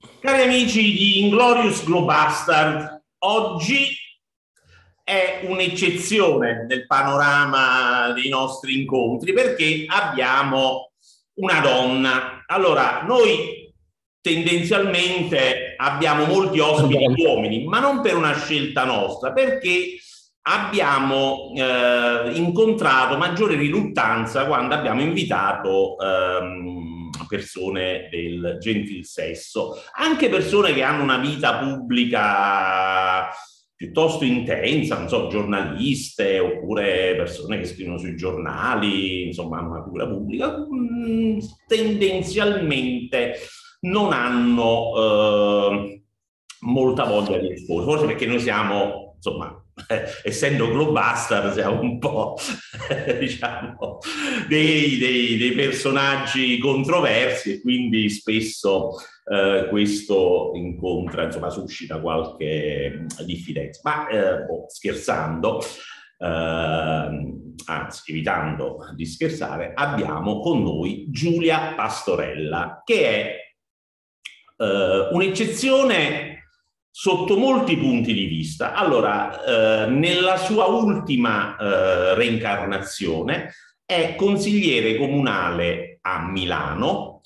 Cari amici di Inglorious Globastard, oggi è un'eccezione nel panorama dei nostri incontri perché abbiamo una donna. Allora, noi tendenzialmente abbiamo molti ospiti uomini, ma non per una scelta nostra, perché abbiamo incontrato maggiore riluttanza quando abbiamo invitato persone del gentil sesso, anche persone che hanno una vita pubblica piuttosto intensa, non so, giornaliste oppure persone che scrivono sui giornali, insomma, hanno una figura pubblica, tendenzialmente non hanno molta voglia di esporre, forse perché noi siamo, insomma, essendo Globbuster siamo un po' diciamo dei personaggi controversi e quindi spesso questo incontra, insomma, suscita qualche diffidenza. Ma scherzando, anzi evitando di scherzare, abbiamo con noi Giulia Pastorella, che è un'eccezione sotto molti punti di vista. Allora, nella sua ultima reincarnazione è consigliere comunale a Milano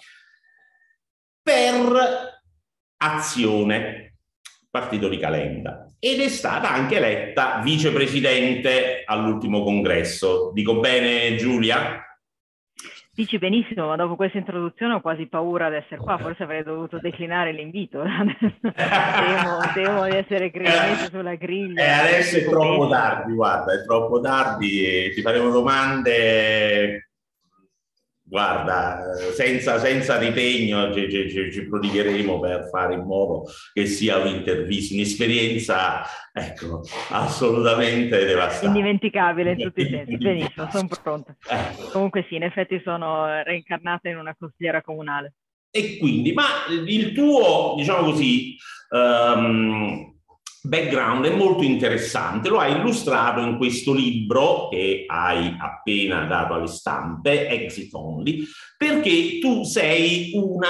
per Azione, partito di Calenda, ed è stata anche eletta vicepresidente all'ultimo congresso. Dico bene, Giulia? Dici benissimo, ma dopo questa introduzione ho quasi paura di essere qua, forse avrei dovuto declinare l'invito. Temo di essere criminale sulla griglia. Adesso è troppo tardi, guarda, è troppo tardi e ti faremo domande, guarda, senza ritegno ci prodigheremo per fare in modo che sia un'intervista, un'esperienza, ecco, assolutamente devastante. Indimenticabile in tutti i sensi. Benissimo, sono pronta. Comunque sì, in effetti sono reincarnata in una consigliera comunale. E quindi, ma il tuo, diciamo così, background è molto interessante, lo hai illustrato in questo libro che hai appena dato alle stampe, Exit Only, perché tu sei una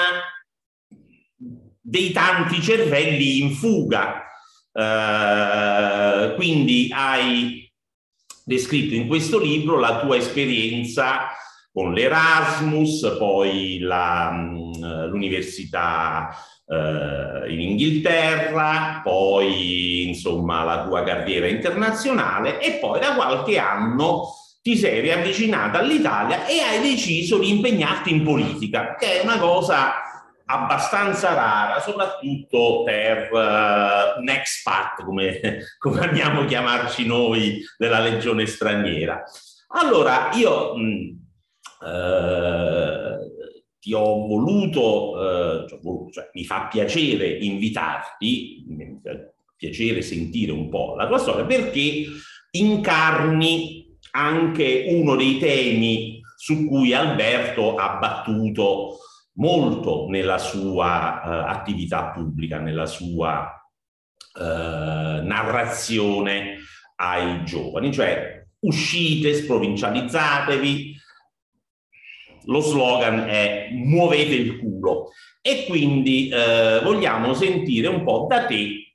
dei tanti cervelli in fuga, quindi hai descritto in questo libro la tua esperienza con l'Erasmus, poi l'università in Inghilterra, poi insomma la tua carriera internazionale e poi da qualche anno ti sei riavvicinata all'Italia e hai deciso di impegnarti in politica, che è una cosa abbastanza rara, soprattutto per un expat, come amiamo chiamarci noi della Legione straniera. Allora, io ti ho voluto, cioè, mi fa piacere invitarti, mi fa piacere sentire un po' la tua storia, perché incarni anche uno dei temi su cui Alberto ha battuto molto nella sua attività pubblica, nella sua narrazione ai giovani, cioè uscite, sprovincializzatevi, lo slogan è muovete il culo e quindi vogliamo sentire un po' da te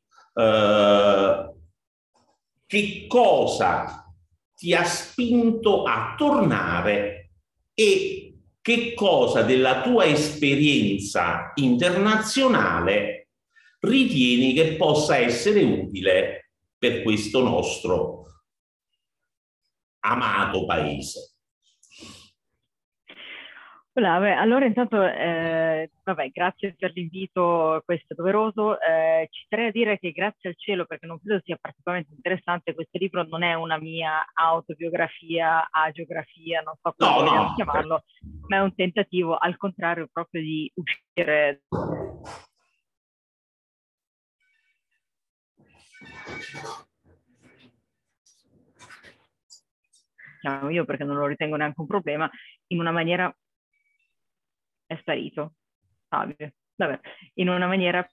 che cosa ti ha spinto a tornare e che cosa della tua esperienza internazionale ritieni che possa essere utile per questo nostro amato paese. Allora intanto, vabbè, grazie per l'invito, questo è doveroso. Ci terrei a dire che grazie al cielo, perché non credo sia particolarmente interessante, questo libro non è una mia autobiografia, agiografia, non so come vogliamo chiamarlo, ma è un tentativo, al contrario, proprio di uscire. Io perché non lo ritengo neanche un problema, in una maniera è sparito, Fabio. Vabbè, in una maniera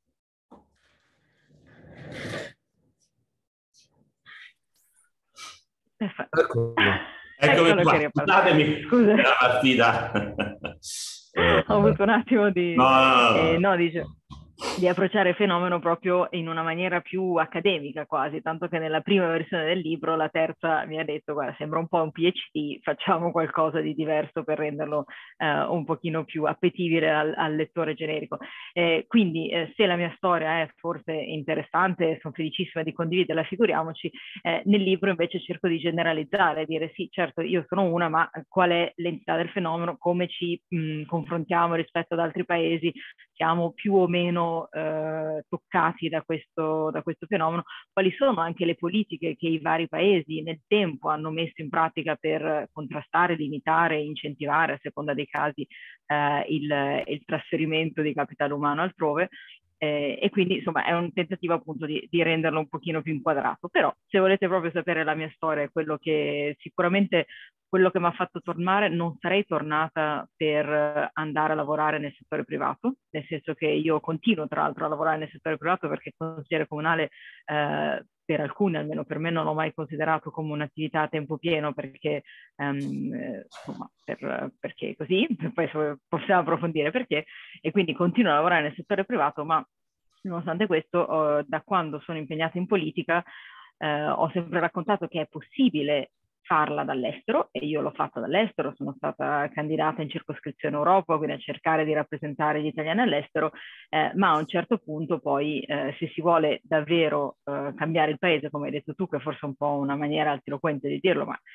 Eccomi qua, scusatemi, scusa. La partita. Ho avuto un attimo di... No. No, dice... di approcciare il fenomeno proprio in una maniera più accademica quasi, tanto che nella prima versione del libro la terza mi ha detto guarda sembra un po' un PhD, facciamo qualcosa di diverso per renderlo un pochino più appetibile al lettore generico. Quindi se la mia storia è forse interessante, sono felicissima di condividerla, figuriamoci, nel libro invece cerco di generalizzare, dire sì certo io sono una, ma qual è l'entità del fenomeno, come ci confrontiamo rispetto ad altri paesi, siamo più o meno toccati da questo fenomeno, quali sono anche le politiche che i vari paesi nel tempo hanno messo in pratica per contrastare, limitare, incentivare a seconda dei casi il trasferimento di capitale umano altrove. E quindi insomma è un tentativo appunto di renderlo un pochino più inquadrato, però se volete proprio sapere la mia storia, quello che sicuramente quello che mi ha fatto tornare, non sarei tornata per andare a lavorare nel settore privato, nel senso che io continuo tra l'altro a lavorare nel settore privato perché consigliere comunale per alcuni, almeno per me, non l'ho mai considerato come un'attività a tempo pieno perché, insomma, perché così, poi possiamo approfondire perché, e quindi continuo a lavorare nel settore privato, ma nonostante questo, da quando sono impegnata in politica, ho sempre raccontato che è possibile farla dall'estero e io l'ho fatta dall'estero, sono stata candidata in circoscrizione Europa, quindi a cercare di rappresentare gli italiani all'estero, ma a un certo punto poi se si vuole davvero cambiare il paese, come hai detto tu, che forse è un po' una maniera altiloquente di dirlo, ma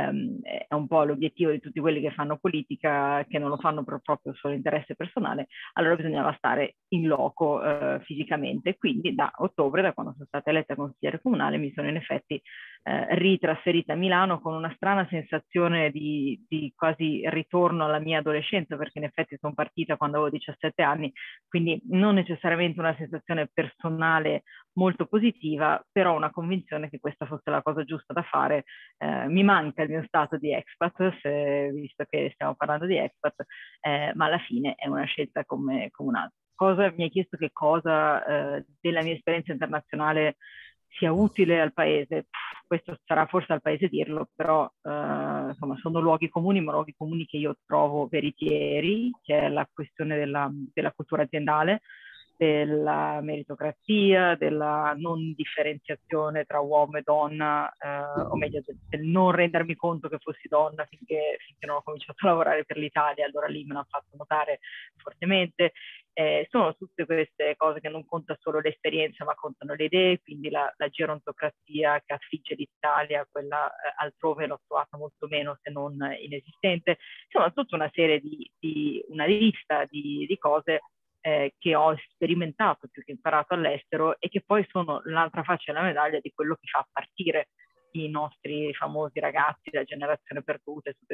è un po' l'obiettivo di tutti quelli che fanno politica, che non lo fanno per proprio solo interesse personale, allora bisognava stare in loco fisicamente. Quindi da ottobre, da quando sono stata eletta consigliere comunale, mi sono in effetti ritrasferita a Milano con una strana sensazione di quasi ritorno alla mia adolescenza, perché in effetti sono partita quando avevo 17 anni, quindi non necessariamente una sensazione personale molto positiva, però una convinzione che questa fosse la cosa giusta da fare. Mi manca il mio stato di expat, visto che stiamo parlando di expat, ma alla fine è una scelta come un'altra. Mi hai chiesto che cosa della mia esperienza internazionale sia utile al paese. Questo sarà forse al paese dirlo, però insomma sono luoghi comuni, ma luoghi comuni che io trovo veritieri, che è la questione della cultura aziendale, della meritocrazia, della non differenziazione tra uomo e donna, o meglio del non rendermi conto che fossi donna finché non ho cominciato a lavorare per l'Italia, allora lì me l'ha fatto notare fortemente. Sono tutte queste cose che non conta solo l'esperienza ma contano le idee, quindi la gerontocrazia che affligge l'Italia, quella altrove l'ho trovata molto meno se non inesistente, insomma tutta una serie una lista di cose che ho sperimentato più che imparato all'estero e che poi sono l'altra faccia della medaglia di quello che fa partire i nostri famosi ragazzi, la generazione perduta, tutte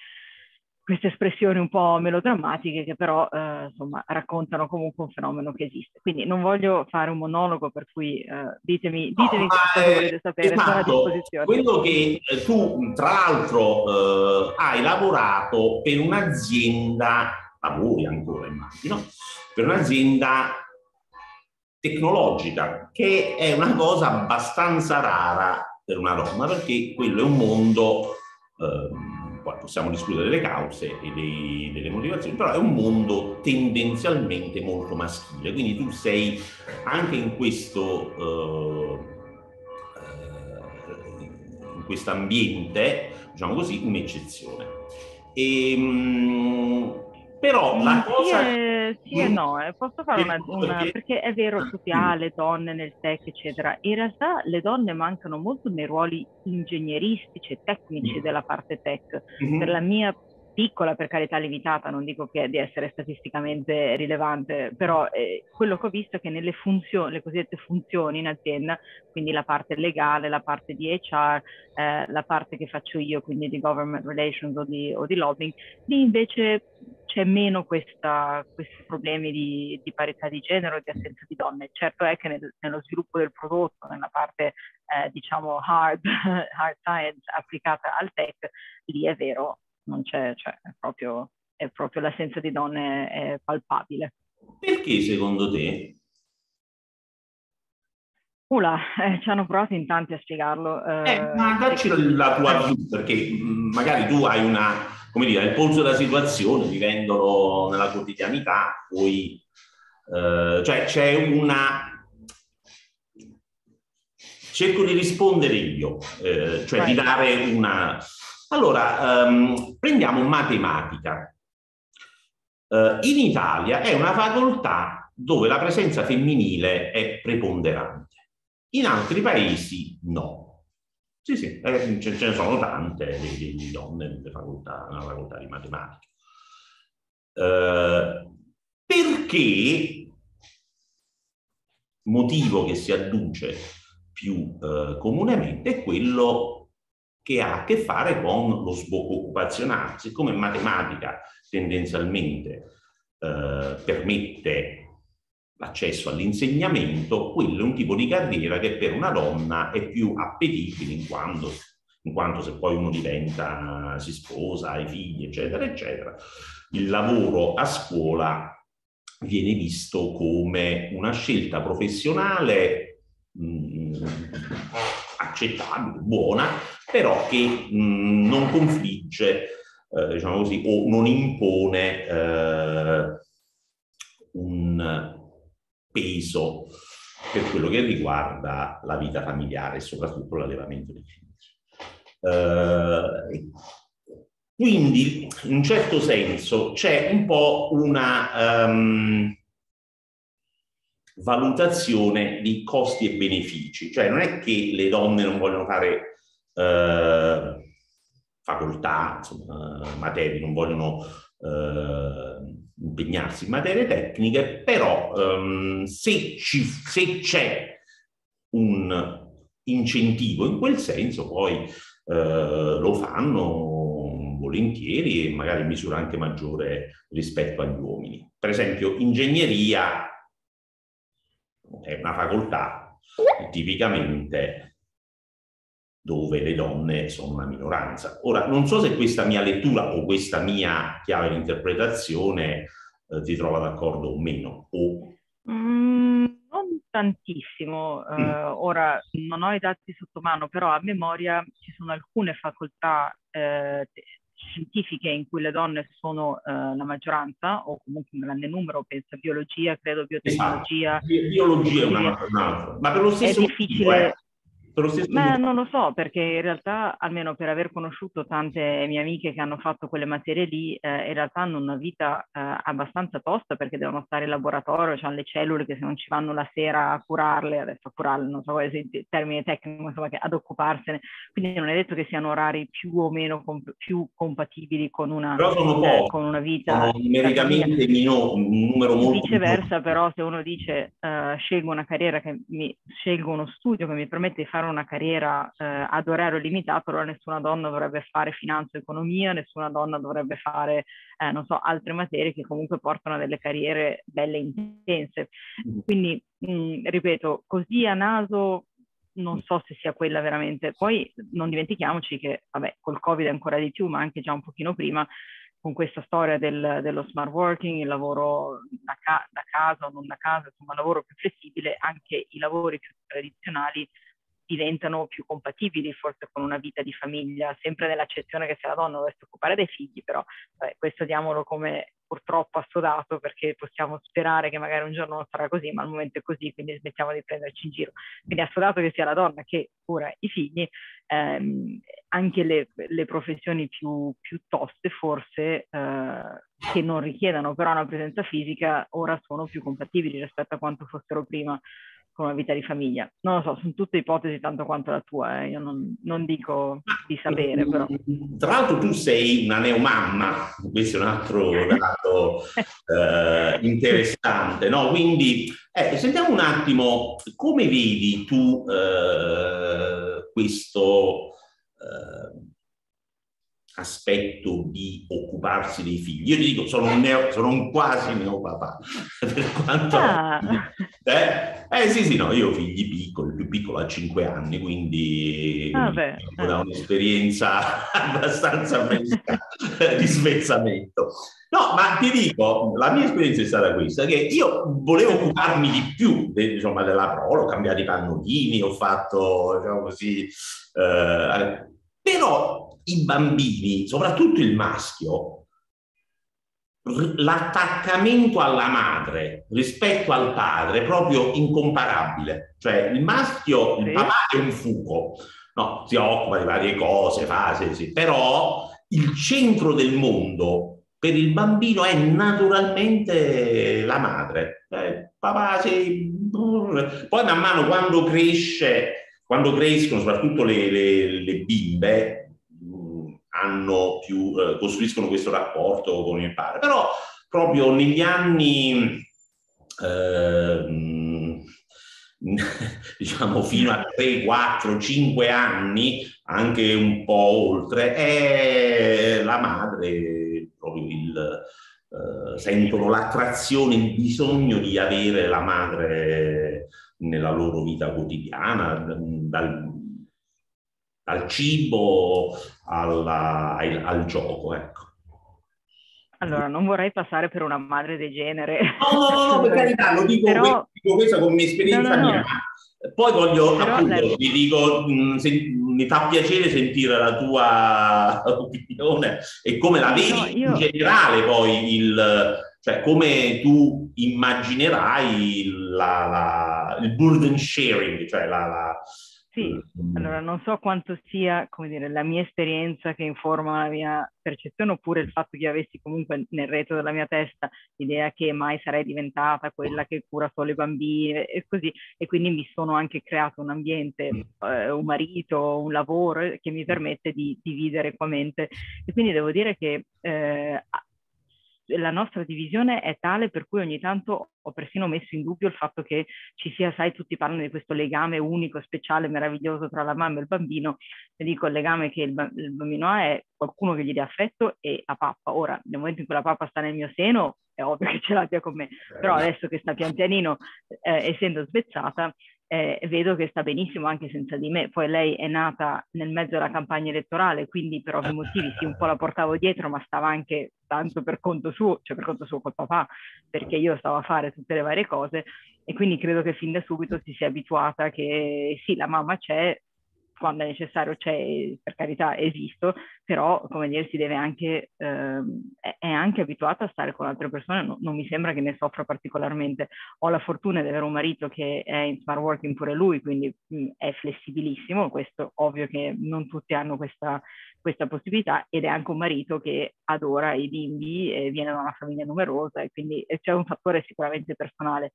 queste espressioni un po' melodrammatiche che però insomma raccontano comunque un fenomeno che esiste. Quindi non voglio fare un monologo, per cui ditemi cosa volete sapere, sono a esatto, disposizione. quello che tu tra l'altro hai lavorato per un'azienda, lavori ancora immagino, per un'azienda tecnologica, che è una cosa abbastanza rara per una donna, perché quello è un mondo, poi possiamo discutere delle cause e delle motivazioni, però è un mondo tendenzialmente molto maschile, quindi tu sei anche in questo ambiente, diciamo così, un'eccezione. Però la cosa... Sì e no, posso fare perché è vero, tutti le donne nel tech, eccetera. In realtà le donne mancano molto nei ruoli ingegneristici e tecnici della parte tech. Per la mia piccola, per carità limitata, non dico che di essere statisticamente rilevante, però quello che ho visto è che nelle funzioni, le cosiddette funzioni in azienda, quindi la parte legale, la parte di HR, la parte che faccio io, quindi di government relations o di lobbying, lì invece c'è meno questi problemi di parità di genere, di assenza di donne. Certo è che nello sviluppo del prodotto, nella parte diciamo hard science applicata al tech, lì è vero, non c'è, cioè è proprio l'assenza di donne è palpabile. Perché secondo te? Ci hanno provato in tanti a spiegarlo. Ma dacci la tua view, perché magari tu hai come dire, il polso della situazione, vivendolo nella quotidianità, puoi Cioè c'è una... Cerco di rispondere io, cioè di dare una... Allora, prendiamo matematica. In Italia è una facoltà dove la presenza femminile è preponderante. In altri paesi no. Sì, sì, ce ne sono tante di donne nella facoltà di matematica. Perché motivo che si adduce più comunemente è quello che ha a che fare con lo sbocco occupazionale. Siccome matematica tendenzialmente permette l'accesso all'insegnamento, quello è un tipo di carriera che per una donna è più appetibile in quanto se poi uno diventa, si sposa, ha i figli, eccetera, eccetera, il lavoro a scuola viene visto come una scelta professionale accettabile, buona, però che non confligge, diciamo così, o non impone un peso per quello che riguarda la vita familiare e soprattutto l'allevamento dei figli. Quindi, in un certo senso, c'è un po' una valutazione di costi e benefici, cioè non è che le donne non vogliono fare facoltà, insomma, materie, non vogliono impegnarsi in materie tecniche, però se c'è un incentivo in quel senso, poi lo fanno volentieri e magari in misura anche maggiore rispetto agli uomini. Per esempio, ingegneria è una facoltà tipicamente dove le donne sono una minoranza. Ora, non so se questa mia lettura o questa mia chiave di interpretazione ti trova d'accordo o meno. Non tantissimo. Ora non ho i dati sotto mano, però a memoria ci sono alcune facoltà scientifiche in cui le donne sono la maggioranza, o comunque un grande numero, penso a biologia, credo biotecnologia. Esatto. Biologia è un'altra, ma per lo stesso è difficile. motivo, Ma non lo so, perché in realtà, almeno per aver conosciuto tante mie amiche che hanno fatto quelle materie lì, in realtà hanno una vita abbastanza tosta, perché devono stare in laboratorio, hanno le cellule che se non ci vanno la sera a curarle, adesso a curarle, non so quale sia il termine tecnico, insomma, ad occuparsene. Quindi non è detto che siano orari più o meno più compatibili con una, con una vita. Sono numericamente un numero molto viceversa, però, se uno dice scelgo una carriera scelgo uno studio che mi permette di fare una carriera ad orario limitato, allora nessuna donna dovrebbe fare finanza e economia, nessuna donna dovrebbe fare, non so, altre materie che comunque portano a delle carriere belle e intense. Quindi, ripeto, così a naso non so se sia quella veramente. Poi non dimentichiamoci che, vabbè, col Covid ancora di più, ma anche già un pochino prima, con questa storia dello smart working, il lavoro da casa o non da casa, insomma, un lavoro più flessibile, anche i lavori più tradizionali diventano più compatibili forse con una vita di famiglia, sempre nell'accezione che se la donna dovesse occupare dei figli, però questo diamolo come purtroppo assodato, perché possiamo sperare che magari un giorno non sarà così, ma al momento è così, quindi smettiamo di prenderci in giro. Quindi assodato che sia la donna che cura i figli, anche le professioni più toste forse, che non richiedano però una presenza fisica, ora sono più compatibili rispetto a quanto fossero prima con una vita di famiglia. Non lo so, sono tutte ipotesi tanto quanto la tua, io non dico di sapere, però. Tra l'altro tu sei una neomamma, questo è un altro dato interessante, no? Quindi sentiamo un attimo come vedi tu questo aspetto di occuparsi dei figli. Io ti dico, sono un quasi neopapà, per quanto... sì, no, io ho figli piccoli, il più piccolo ha 5 anni, quindi da un'esperienza abbastanza di svezzamento. No, ma ti dico, la mia esperienza è stata questa, che io volevo occuparmi di più, insomma, della prole, ho cambiato i pannolini, ho fatto, diciamo così, però i bambini, soprattutto il maschio, l'attaccamento alla madre rispetto al padre è proprio incomparabile. Cioè il maschio, il papà è un fuoco, no, si occupa di varie cose, sì, però il centro del mondo per il bambino è naturalmente la madre. Papà sei... Poi man mano quando crescono, soprattutto le bimbe, costruiscono questo rapporto con il padre. Però proprio negli anni diciamo fino a 3, 4, 5 anni, anche un po' oltre, è la madre proprio sentono l'attrazione, il bisogno di avere la madre nella loro vita quotidiana, dal cibo al gioco, ecco. Allora, non vorrei passare per una madre degenere. No, per carità, lo dico, però... dico questa come esperienza mia. Poi voglio, però appunto, ti dico, mi fa piacere sentire la tua opinione e come la vedi in generale poi, cioè come tu immaginerai il burden sharing, cioè Sì, allora non so quanto sia, come dire, la mia esperienza che informa la mia percezione, oppure il fatto che io avessi comunque nel retro della mia testa l'idea che mai sarei diventata quella che cura solo i bambini e così, e quindi mi sono anche creato un ambiente, un marito, un lavoro che mi permette di dividere equamente. E quindi devo dire che la nostra divisione è tale per cui ogni tanto ho persino messo in dubbio il fatto che ci sia, sai, tutti parlano di questo legame unico, speciale, meraviglioso tra la mamma e il bambino. E dico, il legame che il bambino ha è qualcuno che gli dà affetto e la pappa. Ora, nel momento in cui la pappa sta nel mio seno, è ovvio che ce l'abbia con me, però adesso che sta pian pianino, essendo svezzata, vedo che sta benissimo anche senza di me. Poi lei è nata nel mezzo della campagna elettorale, quindi per ovvi motivi sì, un po' la portavo dietro, ma stava anche tanto per conto suo, cioè per conto suo col papà, perché io stavo a fare tutte le varie cose, e quindi credo che fin da subito si sia abituata che sì, la mamma c'è, quando è necessario c'è, per carità esisto, però come dire si deve anche, è anche abituata a stare con altre persone, non mi sembra che ne soffra particolarmente. Ho la fortuna di avere un marito che è in smart working pure lui, quindi è flessibilissimo, questo ovvio che non tutti hanno questa possibilità, ed è anche un marito che adora i bimbi, viene da una famiglia numerosa e quindi c'è un fattore sicuramente personale.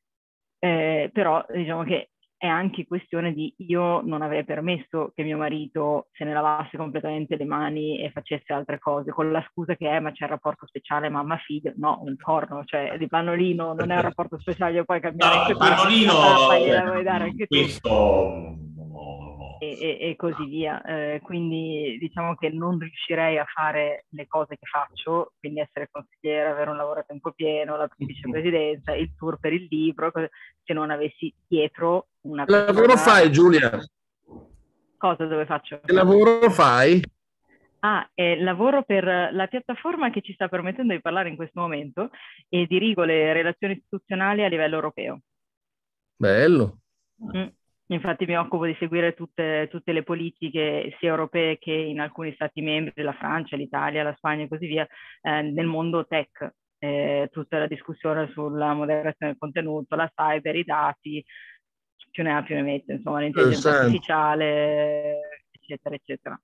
Però diciamo che è anche questione di io non avrei permesso che mio marito se ne lavasse completamente le mani e facesse altre cose, con la scusa che ma c'è il rapporto speciale mamma-figlio. No, un corno, cioè di pannolino non è un rapporto speciale, puoi cambiare no, anche il pannolino, la pappa gliela vuoi dare anche questo... tu. E così via. Quindi diciamo che non riuscirei a fare le cose che faccio, quindi essere consigliere, avere un lavoro a tempo pieno, la vicepresidenza, il tour per il libro, se non avessi dietro una persona... Che lavoro fai, Giulia? Cosa, dove faccio? Che lavoro fai? Lavoro per la piattaforma che ci sta permettendo di parlare in questo momento e dirigo le relazioni istituzionali a livello europeo. Bello. Infatti mi occupo di seguire tutte le politiche sia europee che in alcuni stati membri, la Francia, l'Italia, la Spagna e così via, nel mondo tech, tutta la discussione sulla moderazione del contenuto, la cyber, i dati, più ne ha più ne mette, insomma l'intelligenza artificiale, eccetera, eccetera.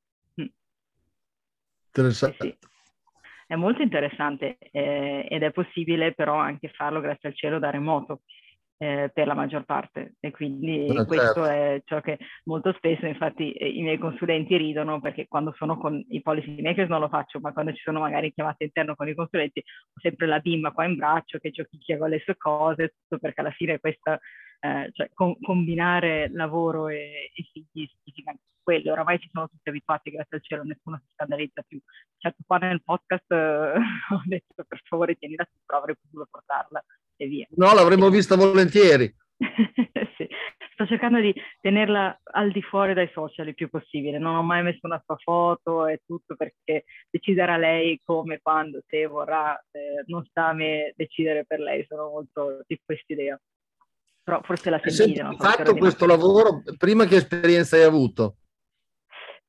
Interessante. Sì. È molto interessante ed è possibile però anche farlo grazie al cielo da remoto. Per la maggior parte, e quindi questo è ciò che molto spesso, infatti i miei consulenti ridono perché quando sono con i policy makers non lo faccio, ma quando ci sono magari chiamate interno con i consulenti ho sempre la bimba qua in braccio che giochicchia con le sue cose, tutto perché alla fine questa, cioè, combinare lavoro e figli significa quello. Oramai ci sono tutti abituati, grazie al cielo, nessuno si scandalizza più. Certo, qua nel podcast ho detto per favore tienila tu, però avrei potuto portarla e via. No, l'avremmo vista volentieri. Sì. Sto cercando di tenerla al di fuori dai social il più possibile, non ho mai messo una sua foto e tutto perché deciderà lei come, quando, se vorrà, non sta a me decidere per lei, sono molto di quest'idea. Però forse la sentite. Hai fatto questo lavoro, prima che esperienza hai avuto?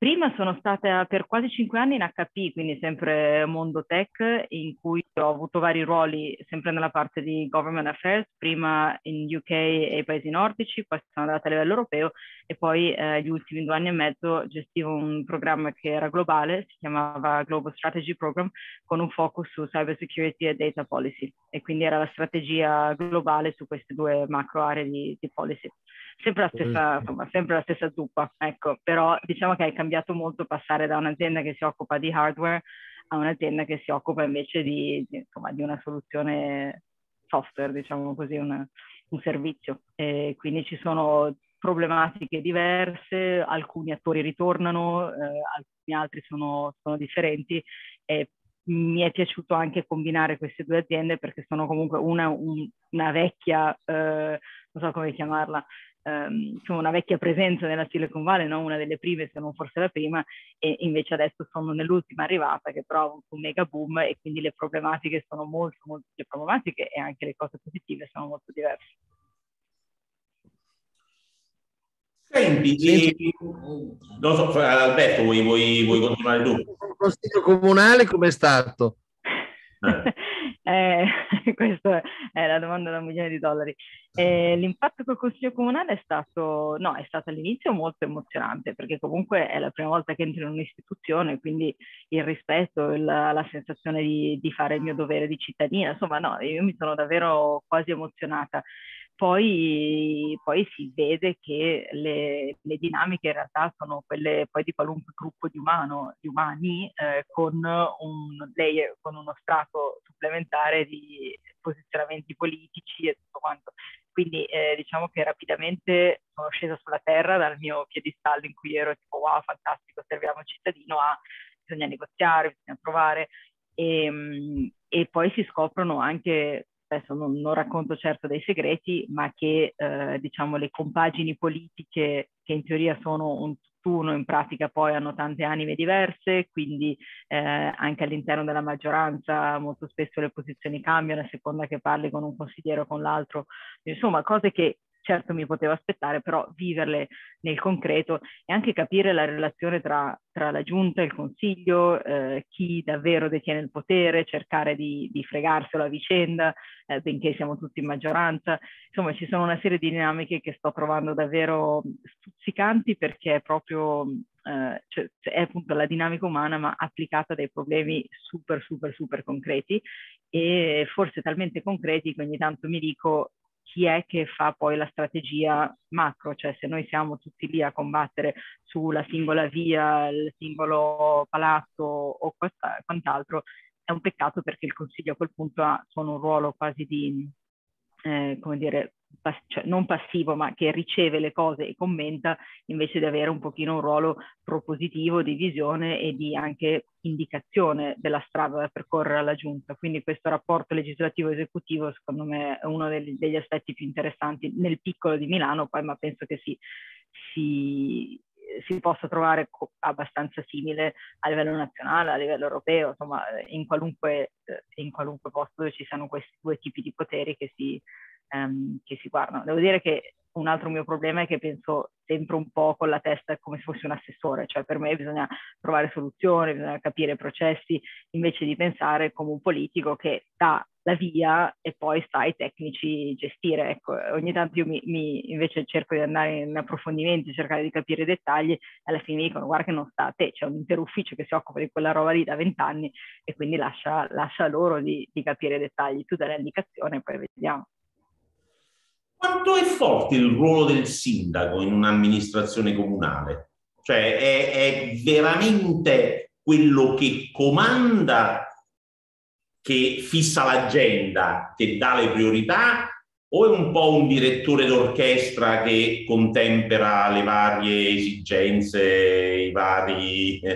Prima sono stata per quasi 5 anni in HP, quindi sempre mondo tech, in cui ho avuto vari ruoli, sempre nella parte di government affairs, prima in UK e i paesi nordici, poi sono andata a livello europeo e poi gli ultimi 2 anni e mezzo gestivo un programma che era globale, si chiamava Global Strategy Program, con un focus su cyber security e data policy. E quindi era la strategia globale su queste due macro aree di policy. Sempre la stessa, insomma, sempre la stessa zuppa, ecco, però diciamo che è cambiato molto passare da un'azienda che si occupa di hardware a un'azienda che si occupa invece insomma, di una soluzione software, diciamo così, un servizio. E quindi ci sono problematiche diverse, alcuni attori ritornano, alcuni altri sono differenti e mi è piaciuto anche combinare queste due aziende perché sono comunque una vecchia, non so come chiamarla, insomma una vecchia presenza nella Silicon Valley, no? Una delle prime, se non forse la prima, e invece adesso sono nell'ultima arrivata che però ha avuto un mega boom e quindi le problematiche sono le problematiche e anche le cose positive sono molto diverse. Senti, non so, Alberto, vuoi continuare tu? Il consiglio comunale com'è stato? Questa è la domanda da $1.000.000. L'impatto col Consiglio Comunale è stato all'inizio molto emozionante, perché comunque è la prima volta che entro in un'istituzione, quindi il rispetto, la sensazione di fare il mio dovere di cittadina, insomma no, io mi sono davvero quasi emozionata. Poi si vede che le dinamiche in realtà sono quelle poi di qualunque gruppo di umani con un layer, con uno strato supplementare di posizionamenti politici e tutto quanto. Quindi diciamo che rapidamente sono scesa sulla terra dal mio piedistallo in cui ero tipo wow, fantastico, serviamo il cittadino, bisogna negoziare, bisogna provare e poi si scoprono anche, adesso non racconto certo dei segreti, ma che diciamo le compagini politiche che in teoria sono un tutt'uno, in pratica poi hanno tante anime diverse, quindi anche all'interno della maggioranza molto spesso le posizioni cambiano a seconda che parli con un consigliere o con l'altro, insomma cose che certo mi potevo aspettare, però viverle nel concreto e anche capire la relazione tra la giunta e il consiglio, chi davvero detiene il potere, cercare di fregarselo a vicenda, benché siamo tutti in maggioranza. Insomma, ci sono una serie di dinamiche che sto trovando davvero stuzzicanti perché è proprio cioè, è appunto la dinamica umana ma applicata a dei problemi super, super, super concreti e forse talmente concreti che ogni tanto mi dico chi è che fa poi la strategia macro, cioè se noi siamo tutti lì a combattere sulla singola via, il singolo palazzo o quant'altro, è un peccato perché il Consiglio a quel punto ha un ruolo quasi di, come dire, cioè non passivo, ma che riceve le cose e commenta, invece di avere un pochino un ruolo propositivo di visione e di anche indicazione della strada da percorrere alla giunta. Quindi questo rapporto legislativo-esecutivo secondo me è uno degli aspetti più interessanti nel piccolo di Milano, poi ma penso che si possa trovare abbastanza simile a livello nazionale, a livello europeo, insomma in qualunque posto dove ci siano questi due tipi di poteri che si guardano. Devo dire che un altro mio problema è che penso sempre un po' con la testa come se fossi un assessore, cioè per me bisogna trovare soluzioni, bisogna capire i processi, invece di pensare come un politico che dà la via e poi sta ai tecnici gestire. Ecco, ogni tanto io invece cerco di andare in approfondimenti, cercare di capire i dettagli, e alla fine mi dicono guarda che non sta a te, c'è un intero ufficio che si occupa di quella roba lì da 20 anni e quindi lascia loro di capire i dettagli, tu dai l'indicazione e poi vediamo. Quanto è forte il ruolo del sindaco in un'amministrazione comunale? Cioè è veramente quello che comanda, che fissa l'agenda, che dà le priorità, o è un po' un direttore d'orchestra che contempera le varie esigenze, le varie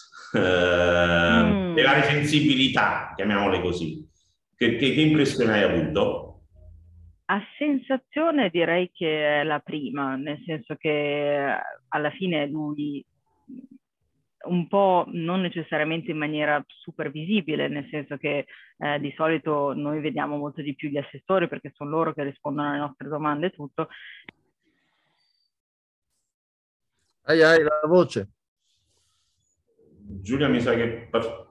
sensibilità, chiamiamole così? Che impressione hai avuto? A sensazione direi che è la prima, nel senso che alla fine lui un po' non necessariamente in maniera super visibile, nel senso che di solito noi vediamo molto di più gli assessori perché sono loro che rispondono alle nostre domande e tutto. Hai la voce. Giulia, mi sa che...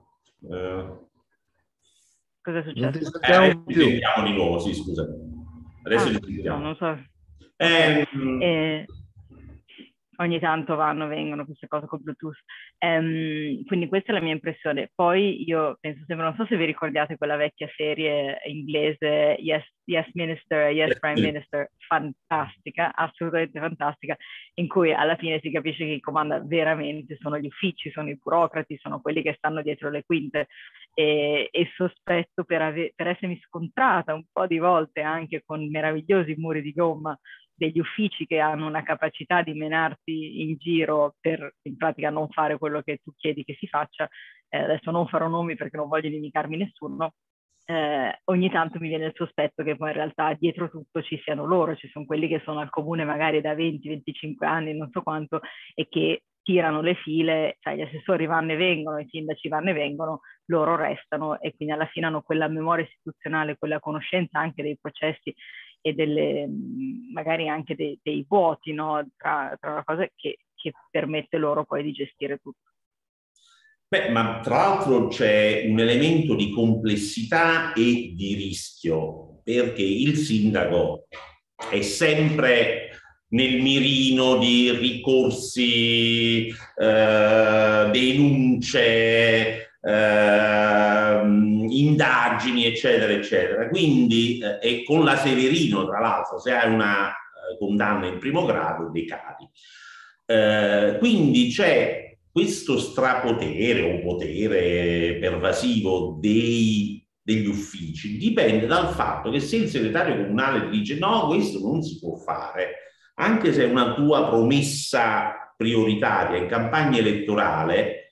Cosa è successo? Non ti sentiamo più. Sentiamo di nuovo, sì, scusa. Adesso ci sentiamo. No, non so. Okay. Ogni tanto vanno, vengono queste cose con Bluetooth. Quindi questa è la mia impressione. Poi io penso sempre, non so se vi ricordiate quella vecchia serie inglese, Yes Minister, Yes Prime Minister, fantastica, assolutamente fantastica, in cui alla fine si capisce che chi comanda veramente sono gli uffici, sono i burocrati, sono quelli che stanno dietro le quinte. E sospetto per essermi scontrata un po' di volte anche con meravigliosi muri di gomma degli uffici che hanno una capacità di menarti in giro per in pratica non fare quello che tu chiedi che si faccia. Adesso non farò nomi perché non voglio inimicarmi nessuno. Ogni tanto mi viene il sospetto che poi in realtà dietro tutto ci siano loro, ci sono quelli che sono al comune magari da 20-25 anni, non so quanto, e che tirano le file, cioè gli assessori vanno e vengono, i sindaci vanno e vengono, loro restano e quindi alla fine hanno quella memoria istituzionale, quella conoscenza anche dei processi e magari anche dei vuoti, no? tra una cosa che permette loro poi di gestire tutto. Beh, ma tra l'altro c'è un elemento di complessità e di rischio, perché il sindaco è sempre nel mirino di ricorsi, denunce, indagini, eccetera, eccetera. Quindi, e con la Severino, tra l'altro, se hai una condanna in primo grado, decadi. Quindi c'è questo strapotere o potere pervasivo degli uffici, dipende dal fatto che se il segretario comunale dice no, questo non si può fare, anche se è una tua promessa prioritaria in campagna elettorale,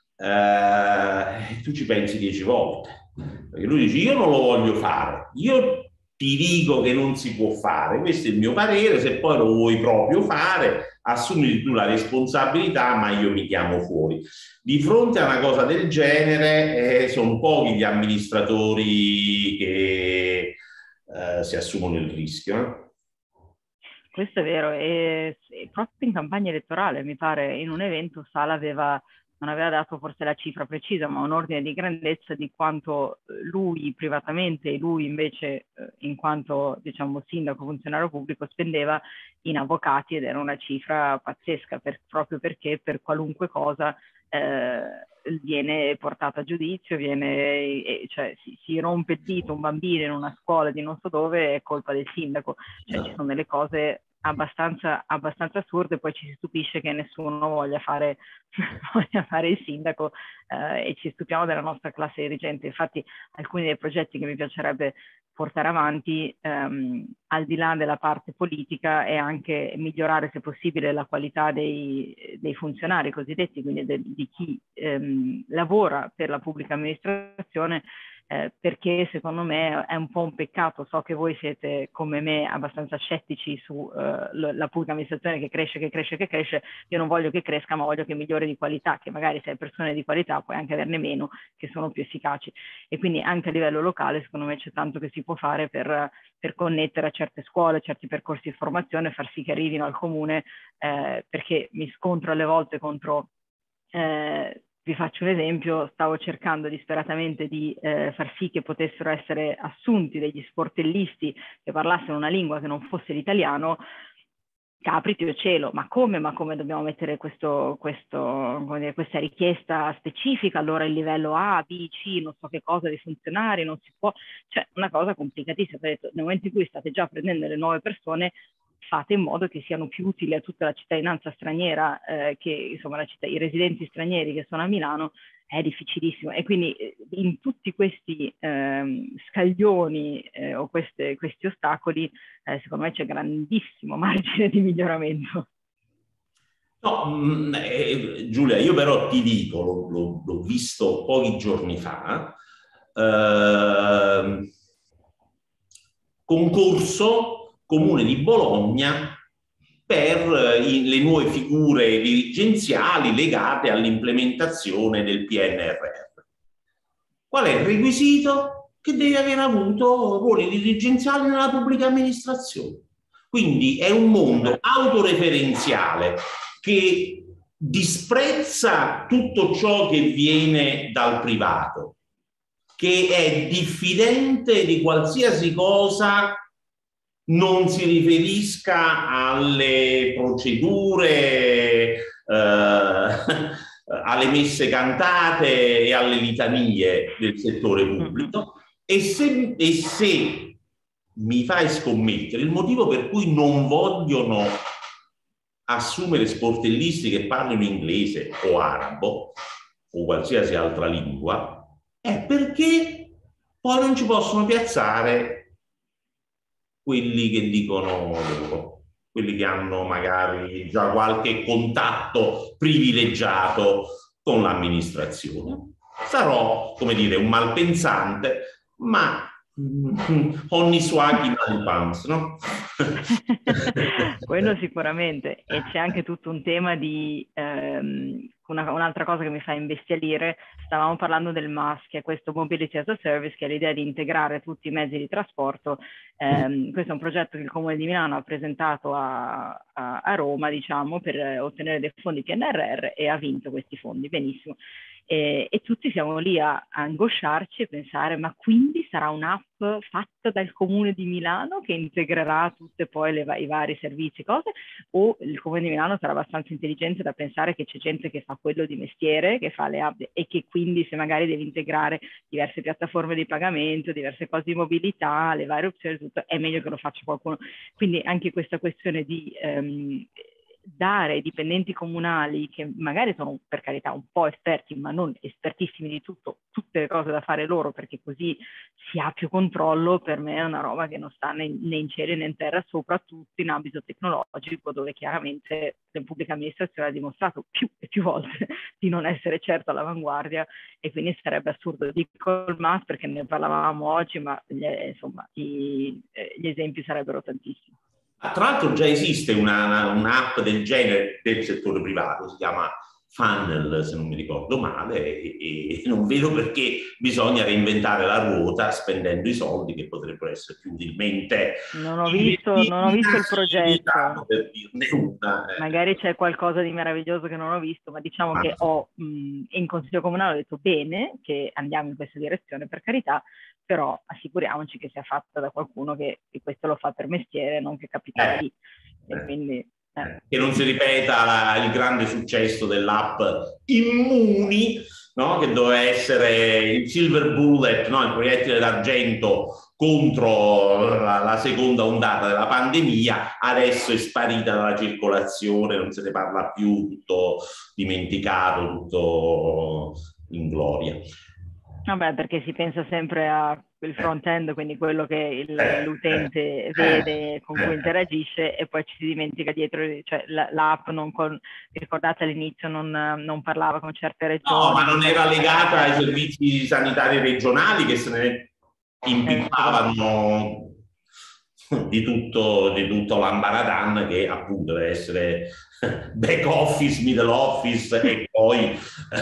tu ci pensi 10 volte. Perché lui dice io non lo voglio fare, io ti dico che non si può fare, questo è il mio parere, se poi lo vuoi proprio fare, assumiti tu la responsabilità, ma io mi chiamo fuori. Di fronte a una cosa del genere, sono pochi gli amministratori che si assumono il rischio. Questo è vero, e proprio in campagna elettorale, mi pare, in un evento Sala non aveva dato forse la cifra precisa, ma un ordine di grandezza di quanto lui privatamente e lui invece in quanto diciamo sindaco funzionario pubblico spendeva in avvocati, ed era una cifra pazzesca proprio perché per qualunque cosa viene portato a giudizio, cioè si rompe il dito un bambino in una scuola di non so dove, è colpa del sindaco, cioè ci sono delle cose abbastanza assurde, poi ci si stupisce che nessuno voglia fare il sindaco e ci stupiamo della nostra classe dirigente. Infatti alcuni dei progetti che mi piacerebbe portare avanti al di là della parte politica è anche migliorare se possibile la qualità dei funzionari cosiddetti, quindi di chi lavora per la pubblica amministrazione, perché secondo me è un po' un peccato. So che voi siete come me abbastanza scettici su la pubblica amministrazione che cresce. Io non voglio che cresca, ma voglio che migliori di qualità, che magari se hai persone di qualità puoi anche averne meno che sono più efficaci, e quindi anche a livello locale secondo me c'è tanto che si può fare per connettere a certe scuole, certi percorsi di formazione, far sì che arrivino al comune, perché mi scontro alle volte contro vi faccio un esempio, stavo cercando disperatamente di far sì che potessero essere assunti degli sportellisti che parlassero una lingua che non fosse l'italiano. Capriti o cielo, ma come dobbiamo mettere questa richiesta specifica? Allora il livello A, B, C, non so che cosa di funzionari, non si può, cioè una cosa complicatissima. Ho detto, nel momento in cui state già prendendo le nuove persone, fate in modo che siano più utili a tutta la cittadinanza straniera, che insomma i residenti stranieri che sono a Milano. È difficilissimo, e quindi in tutti questi scaglioni o questi ostacoli secondo me c'è grandissimo margine di miglioramento. No, Giulia, io però ti dico, l'ho visto pochi giorni fa, concorso Comune di Bologna per le nuove figure dirigenziali legate all'implementazione del PNRR. Qual è il requisito? Che devi aver avuto ruoli dirigenziali nella pubblica amministrazione. Quindi è un mondo autoreferenziale che disprezza tutto ciò che viene dal privato, che è diffidente di qualsiasi cosa non si riferisca alle procedure, alle messe cantate e alle litanie del settore pubblico. E se mi fai scommettere, il motivo per cui non vogliono assumere sportellisti che parlino inglese o arabo o qualsiasi altra lingua è perché poi non ci possono piazzare quelli che dicono loro, quelli che hanno magari già qualche contatto privilegiato con l'amministrazione. Sarò, come dire, un malpensante, ma ogni swag in pants, no? Quello sicuramente, e c'è anche tutto un tema di un'altra cosa che mi fa imbestialire. Stavamo parlando del MaaS, che è questo Mobility as a Service, che è l'idea di integrare tutti i mezzi di trasporto. Questo è un progetto che il Comune di Milano ha presentato a Roma, diciamo, per ottenere dei fondi PNRR, e ha vinto questi fondi, benissimo. E tutti siamo lì a angosciarci e pensare: ma quindi sarà un'app fatta dal Comune di Milano che integrerà tutte poi i vari servizi, cose, o il Comune di Milano sarà abbastanza intelligente da pensare che c'è gente che fa quello di mestiere, che fa le app, e che quindi, se magari deve integrare diverse piattaforme di pagamento, diverse cose di mobilità, le varie opzioni, tutto, è meglio che lo faccia qualcuno. Quindi anche questa questione di dare ai dipendenti comunali, che magari sono per carità un po' esperti ma non espertissimi di tutto, tutte le cose da fare loro, perché così si ha più controllo, per me è una roba che non sta né in cielo né in terra, soprattutto in ambito tecnologico, dove chiaramente la pubblica amministrazione ha dimostrato più e più volte di non essere certo all'avanguardia, e quindi sarebbe assurdo. Dico il MaaS perché ne parlavamo oggi, ma insomma gli esempi sarebbero tantissimi. Tra l'altro già esiste un'app del genere del settore privato, si chiama Funnel, se non mi ricordo male, e non vedo perché bisogna reinventare la ruota spendendo i soldi che potrebbero essere più utilmente. Non ho visto il progetto, per dirne una. Magari c'è qualcosa di meraviglioso che non ho visto, ma diciamo che in Consiglio Comunale ho detto bene che andiamo in questa direzione, per carità, però assicuriamoci che sia fatta da qualcuno che questo lo fa per mestiere, non che capita lì. E quindi, che non si ripeta il grande successo dell'app Immuni, no? Che doveva essere il silver bullet, no? Il proiettile d'argento contro la seconda ondata della pandemia. Adesso è sparita dalla circolazione, non se ne parla più, tutto dimenticato, tutto in gloria. Vabbè, perché si pensa sempre a quel front-end, quindi quello che l'utente vede, con cui interagisce, e poi ci si dimentica dietro, cioè l'app, ricordate all'inizio, non parlava con certe regioni. No, ma non era legata ai servizi sanitari regionali che se ne impiccavano di tutto l'ambaradan, che appunto deve essere back office, middle office e poi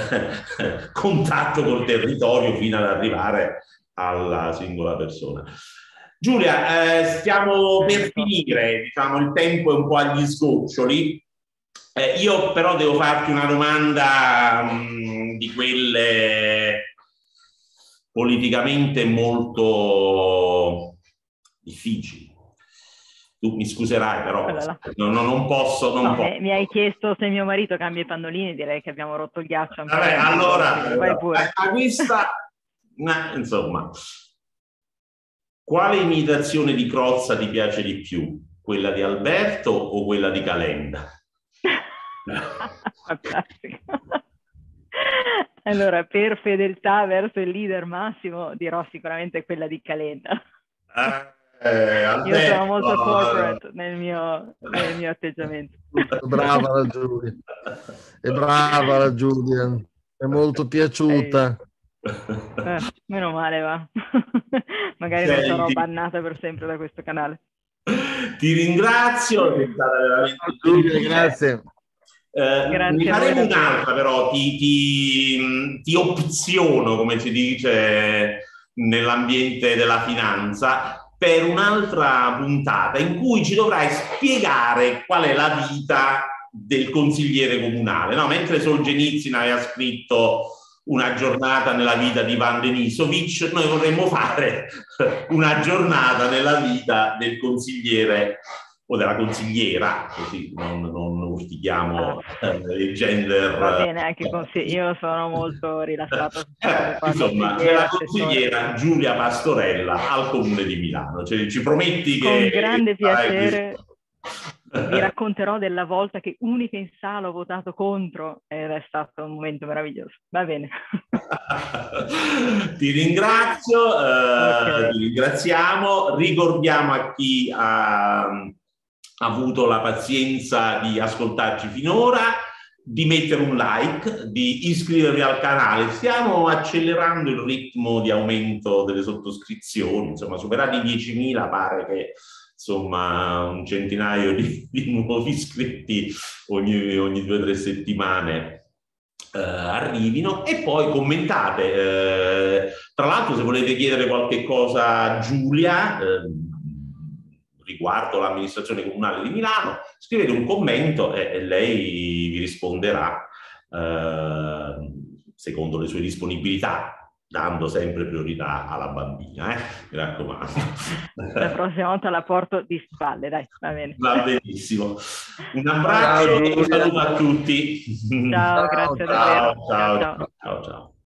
contatto col territorio fino ad arrivare alla singola persona. Giulia, stiamo per finire, diciamo, il tempo è un po' agli sgoccioli. Io però devo farti una domanda di quelle politicamente molto difficili. Tu mi scuserai, però non posso. Mi hai chiesto se mio marito cambia i pannolini, direi che abbiamo rotto il ghiaccio. Vabbè, allora, a questa, insomma, quale imitazione di Crozza ti piace di più? Quella di Alberto o quella di Calenda? Fantastico. Allora, per fedeltà verso il leader Massimo, dirò sicuramente quella di Calenda. Io sono molto corporate nel mio atteggiamento. Brava la Giulia, è brava la Giulia, è molto piaciuta. Meno male, va. Magari non sarò bannata per sempre da questo canale. Ti ringrazio, è stata veramente Giulia, grazie. Ne faremo un'altra, però ti opziono, come si dice nell'ambiente della finanza, per un'altra puntata in cui ci dovrai spiegare qual è la vita del consigliere comunale, no? Mentre Solzhenitsyn aveva scritto una giornata nella vita di Ivan Denisovic, noi vorremmo fare una giornata nella vita del consigliere o della consigliera, così non urtichiamo il gender. Va bene, anche io sono molto rilassato. Insomma, della consigliera Giulia Pastorella al Comune di Milano. Cioè, ci prometti che... Con grande piacere vi racconterò della volta che unica in sala ho votato contro ed è stato un momento meraviglioso. Va bene. Ti ringrazio, Okay. Ti ringraziamo. Ricordiamo a chi ha avuto la pazienza di ascoltarci finora di mettere un like, di iscrivervi al canale. Stiamo accelerando il ritmo di aumento delle sottoscrizioni, insomma, superati i 10.000 pare che insomma un centinaio di nuovi iscritti ogni 2 o 3 settimane arrivino, e poi commentate. Tra l'altro, se volete chiedere qualche cosa a Giulia riguardo l'amministrazione comunale di Milano, scrivete un commento e lei vi risponderà secondo le sue disponibilità, dando sempre priorità alla bambina, mi raccomando. La prossima volta la porto di spalle, dai, va bene. Va benissimo. Un abbraccio e un saluto a tutti. Ciao, grazie davvero. Ciao.